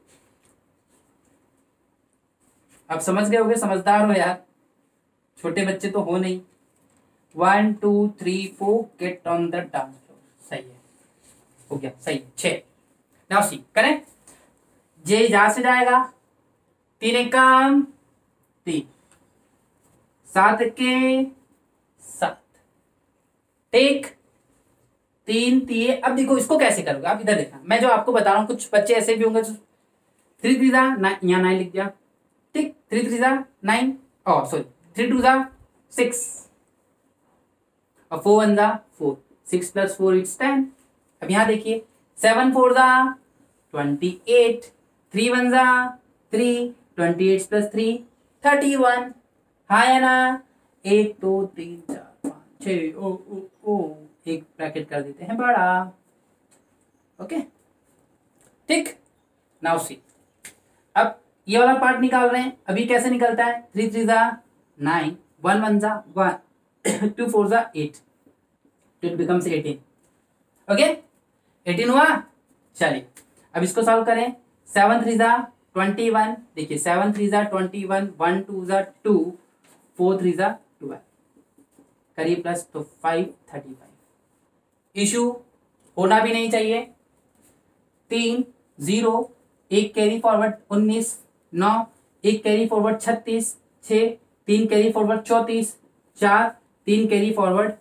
अब समझ गए होगे, समझदार हो यार, छोटे बच्चे तो हो नहीं। One two three four get on the dance floor, सही है, हो गया, सही है, छह। नाउ सी करें, जे जा से जाएगा, तीन एक काम तीन, सात के सात, ठीक, तीन तीन। अब देखो इसको कैसे करोगे आप, इधर देखना, मैं जो आपको बता रहा हूँ, कुछ बच्चे ऐसे भी होंगे, थ्री थ्री जा, यहाँ नाइन लिख दिया, ठीक, थ्री थ्री जा नाइन, और सॉरी थ्री टू जा सिक्स, और फोर वन जा four, six plus four it's ten. अब यहाँ देखिए, सेवन फोर जा ट्वेंटी एट, थ्री वन जा three, twenty eight plus three thirty one, हाँ या ना? एक दो तीन चार पाँच छ, ओ ओ ओ, एक ब्रैकेट कर देते हैं बड़ा, ओके, ठीक। नाउ सी, अब ये वाला पार्ट निकाल रहे हैं। अभी कैसे निकलता है? थ्री थ्री जा नाइन, वन वन जा वन, टू फोर जा eight, it becomes eighteen, okay, eighteen हुआ। चलिए अब इसको सॉल्व करें, सेवन थ्री जा ट्वेंटी वन, देखिए सेवन थ्री जा ट्वेंटी वन, वन टू जा टू, फोर थ्री जा ट्वेल्व, करिए प्लस, तो फाइव थर्टी फाइव। इशू होना भी नहीं चाहिए। तीन जीरो, एक कैरी फॉरवर्ड उन्नीस, नौ, एक कैरी फॉरवर्ड छत्तीस, छ, तीन कैरी फॉरवर्ड चौतीस, चार, तीन carry forward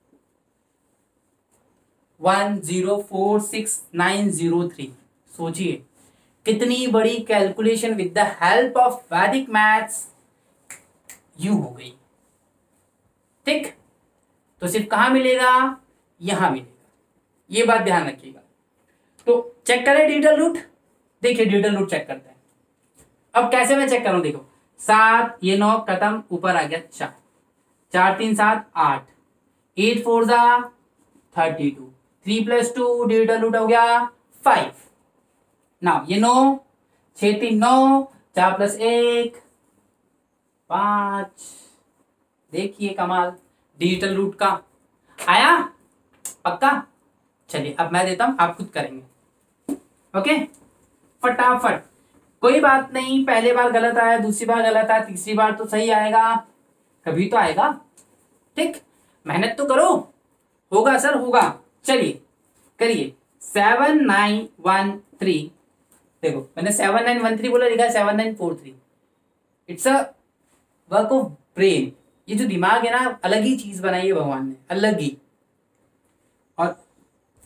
one zero four six nine zero three. सोचिए कितनी बड़ी calculation with the help of वैदिक मैथ्स यू हो गई, ठीक। तो सिर्फ कहां मिलेगा? यहां मिलेगा, ये बात ध्यान रखिएगा। तो चेक करें डिजिटल रूट, देखिए डिजिटल रूट चेक करते हैं। अब कैसे मैं चेक करूं, देखो सात, ये नौ खत्म, ऊपर आ गया चार, चार तीन सात आठ, एट फोर जा thirty two, three plus two digital root हो गया फाइव। नाउ ये नौ, छह तीन नौ, चार प्लस एक पांच, देखिए कमाल डिजिटल रूट का आया, पक्का। चलिए अब मैं देता हूं, आप खुद करेंगे, ओके, फटाफट, कोई बात नहीं। पहले बार गलत आया, दूसरी बार गलत आया, तीसरी बार तो सही आएगा, कभी तो आएगा, ठीक। मेहनत तो करो, होगा सर होगा। चलिए करिए, सेवन नाइन वन थ्री, देखो मैंने सेवन नाइन वन थ्री बोला, लिखा है seven nine four three. It's a work of brain. ये जो दिमाग है ना, अलग ही चीज बनाई है भगवान ने, अलग ही।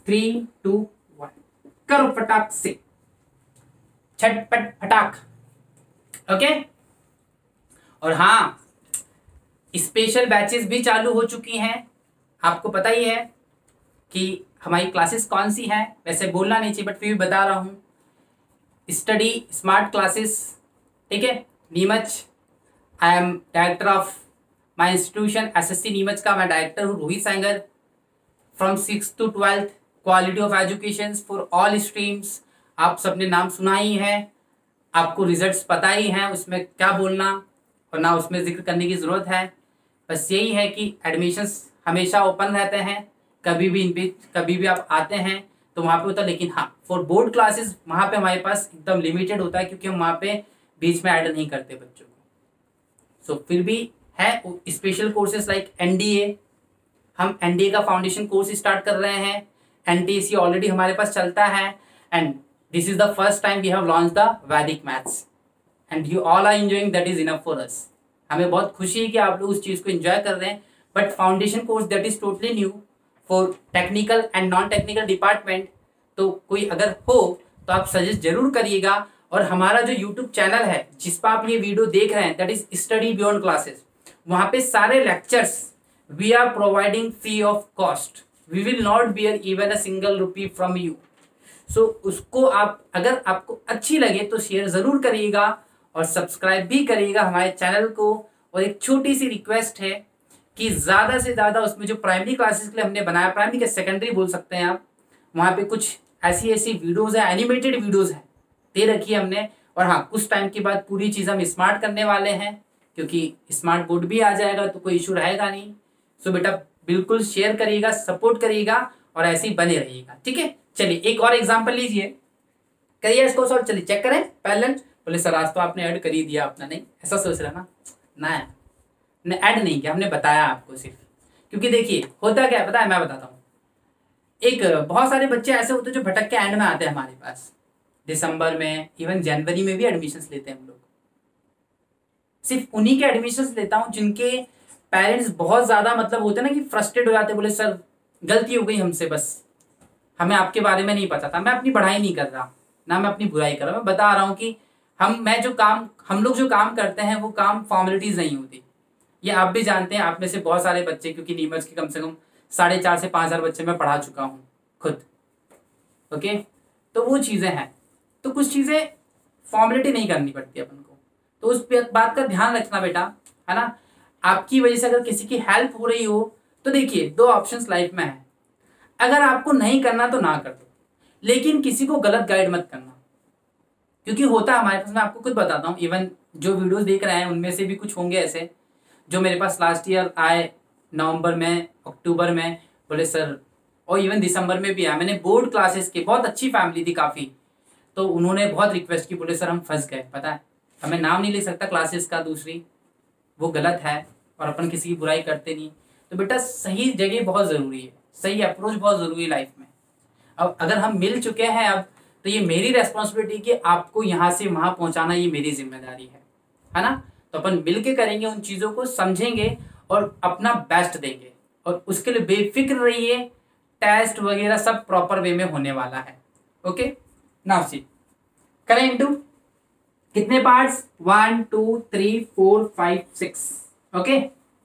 थ्री टू वन, करो फटाक से, छटपट फटाक। ओके, और हाँ, स्पेशल बैचेस भी चालू हो चुकी हैं। आपको पता ही है कि हमारी क्लासेस कौन सी हैं, वैसे बोलना नहीं चाहिए बट फिर भी बता रहा हूँ। स्टडी स्मार्ट क्लासेस, ठीक है, Neemuch. I am director of my institution SSC Neemuch का मैं डायरेक्टर हूँ, Rohit Sengar. From six to twelfth quality of education for all streams. आप सबने नाम सुना ही है, आपको रिजल्ट्स पता ही हैं, उसमें क्या बोलना और ना उसमें जिक्र करने की ज़रूरत है। बस यही है कि एडमिशन्स हमेशा ओपन रहते हैं, कभी भी इन बीच कभी भी आप आते हैं तो वहाँ पे होता है। लेकिन हाँ, फॉर बोर्ड क्लासेस वहाँ पे हमारे पास एकदम लिमिटेड होता है, क्योंकि हम वहाँ पे बीच में ऐड नहीं करते बच्चों को। सो so, फिर भी है स्पेशल कोर्सेज लाइक एनडीए। हम एनडीए का फाउंडेशन कोर्स स्टार्ट कर रहे हैं। एनटीएसी ऑलरेडी हमारे पास चलता है and this is the first time we have launch the Vedic maths and you all are enjoying, that is enough for us. हमें बहुत खुशी है कि आप लोग उस चीज़ को एंजॉय कर रहे हैं। But foundation course that is totally new for technical and non technical department. तो कोई अगर हो तो आप सजेस्ट जरूर करिएगा। और हमारा जो यूट्यूब चैनल है जिस पर आप ये वीडियो देख रहे हैं, that is study beyond classes, वहाँ पे सारे lectures we are providing free of cost. We will not bear even a single rupee from you. So उसको आप, अगर आपको अच्छी लगे तो शेयर ज़रूर करिएगा और सब्सक्राइब भी करिएगा हमारे चैनल को। और एक छोटी सी रिक्वेस्ट है कि ज़्यादा से ज़्यादा उसमें जो प्राइमरी क्लासेस के लिए हमने बनाया, प्राइमरी के सेकेंडरी बोल सकते हैं आप, वहाँ पे कुछ ऐसी ऐसी वीडियोज़ है, एनिमेटेड वीडियोज़ हैं, दे रखी है हमने। और हाँ, कुछ टाइम के बाद पूरी चीज़ हम स्मार्ट करने वाले हैं, क्योंकि स्मार्ट बोर्ड भी आ जाएगा तो कोई इशू रहेगा नहीं। सो बेटा बिल्कुल शेयर करिएगा, सपोर्ट करिएगा और ऐसे ही बने रहिएगा, ठीक है। चलिए एक और एग्जांपल लीजिए, करिए इसको सॉल्व। चलिए चेक करें पहले। बोले सर आज तो आपने ऐड कर ही दिया अपना, नहीं ऐसा सोच रहा ना, ना हमने ऐड नहीं किया, हमने बताया आपको सिर्फ। क्योंकि देखिए होता क्या है पता है, मैं बताता हूँ। एक बहुत सारे बच्चे ऐसे होते हैं जो भटक के एंड में आते हैं हमारे पास, दिसंबर में, इवन जनवरी में भी एडमिशन्स लेते हैं हम लोग। सिर्फ उन्हीं के एडमिशन्स लेता हूँ जिनके पेरेंट्स बहुत ज़्यादा मतलब होते हैं ना कि फ्रस्ट्रेट हो जाते, बोले सर गलती हो गई हमसे, बस हमें आपके बारे में नहीं पता था। मैं अपनी पढ़ाई नहीं कर रहा, ना मैं अपनी बुराई कर रहा, मैं बता रहा हूँ कि हम मैं जो काम हम लोग जो काम करते हैं वो काम फॉर्मेलिटीज़ नहीं होती। ये आप भी जानते हैं, आप में से बहुत सारे बच्चे, क्योंकि नीमच के कम से कम साढ़े चार से पाँच हज़ार बच्चे मैं पढ़ा चुका हूँ खुद। ओके, तो वो चीज़ें हैं, तो कुछ चीज़ें फॉर्मेलिटी नहीं करनी पड़ती अपन को, तो उस बात का ध्यान रखना बेटा, है ना। आपकी वजह से अगर किसी की हेल्प हो रही हो तो देखिए दो ऑप्शंस लाइफ में है, अगर आपको नहीं करना तो ना कर दो, लेकिन किसी को गलत गाइड मत करना। क्योंकि होता है हमारे पास, मैं आपको खुद बताता हूँ, इवन जो वीडियोस देख रहे हैं उनमें से भी कुछ होंगे ऐसे जो मेरे पास लास्ट ईयर आए, नवंबर में, अक्टूबर में, बोले सर, और इवन दिसंबर में भी आया। मैंने बोर्ड क्लासेस के, बहुत अच्छी फैमिली थी काफ़ी, तो उन्होंने बहुत रिक्वेस्ट की, बोले सर हम फंस गए, पता है हमें नाम नहीं ले सकता क्लासेस का, दूसरी वो गलत है और अपन किसी की बुराई करते नहीं। तो बेटा सही जगह बहुत ज़रूरी है, सही अप्रोच बहुत ज़रूरी है लाइफ में। अब अगर हम मिल चुके हैं अब, तो ये मेरी रेस्पॉन्सिबिलिटी कि आपको यहाँ से वहाँ पहुँचाना, ये मेरी जिम्मेदारी है, है ना। तो अपन मिल के करेंगे, उन चीज़ों को समझेंगे और अपना बेस्ट देंगे, और उसके लिए बेफिक्र रहिए, टेस्ट वगैरह सब प्रॉपर वे में होने वाला है। ओके, नाउ सी करें इनटू कितने parts, one two three four five six. Okay,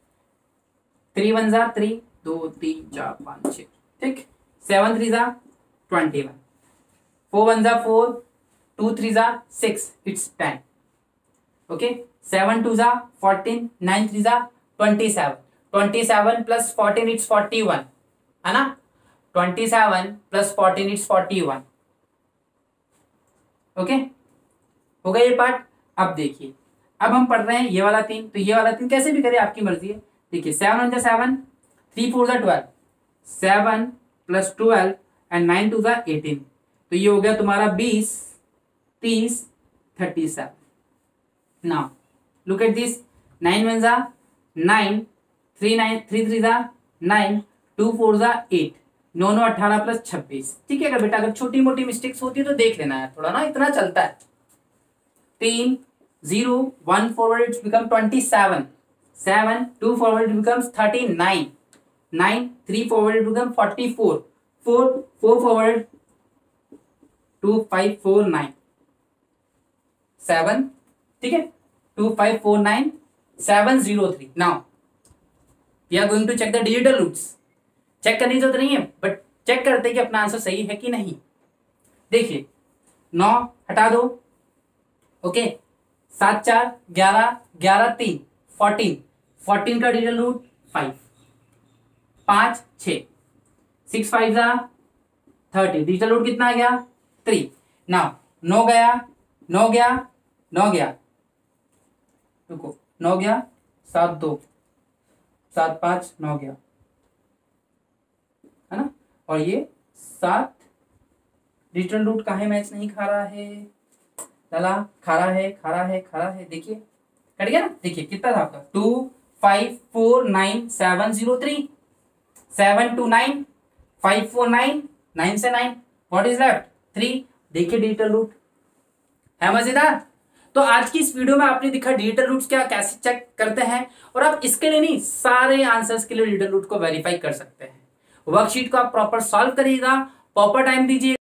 three one जा थ्री, दो तीन चार पाँच छः, ठीक, सेवन थ्री जा ट्वेंटी वन, फोर वन जा फोर, टू थ्री जा six, it's ten. Okay, seven two जा फोर्टीन, नाइन थ्री जा twenty seven, twenty seven plus fourteen it's forty one, है ना। Twenty seven plus fourteen it's forty one. Okay, हो गया ये part. अब देखिए, अब हम पढ़ रहे हैं ये वाला तीन, तो ये वाला तीन कैसे भी करें आपकी मर्जी है। देखिए सेवन वन जा सेवन, थ्री फोर जा twelve, seven plus twelve and nine two जा एटीन, तो ये हो गया तुम्हारा बीस, तीस, thirty seven. Now look at this, nine one जा nine, three nine three three जा नाइन, टू फोर जा एट, नौ नौ अट्ठारह प्लस छब्बीस। ठीक है, अगर बेटा अगर छोटी मोटी मिस्टेक्स होती है तो देख लेना है थोड़ा ना, इतना चलता है। तीन zero one forward it's become twenty seven, seven two forward becomes thirty nine, nine three forward become forty four, four four forward two five four nine seven, ठीक है, two five four nine seven zero three. Now we are going to check the digital roots. Check करने की जरूरत नहीं है, but check करते हैं कि अपना आंसर सही है कि नहीं। देखिए नौ हटा दो, ओके, सात चार ग्यारह, ग्यारह तीन फोर्टीन, फोर्टीन का डिजिटल रूट फाइव, पांच छ, सिक्स फाइव जा थर्टी, डिजिटल रूट कितना आ गया थ्री। नाउ नौ गया, नौ गया, नौ गया, रुको, नौ गया, सात दो, सात पांच, नौ गया, है ना, और ये सात डिजिटल रूट का है, मैच नहीं खा रहा है, लला खा रहा है, खा रहा है, खा रहा है, देखिए कट गया ना। देखिए कितना था आपका, two five four nine seven zero three, seven two nine five four nine, nine से nine, what is left three. देखिए डिजिटल रूट है, मजेदार। तो आज की इस वीडियो में आपने देखा डिजिटल रूट्स क्या कैसे चेक करते हैं, और आप इसके लिए नहीं सारे आंसर्स के लिए डिजिटल रूट को वेरीफाई कर सकते हैं। वर्कशीट को आप प्रॉपर सॉल्व करिएगा, प्रॉपर टाइम दीजिए।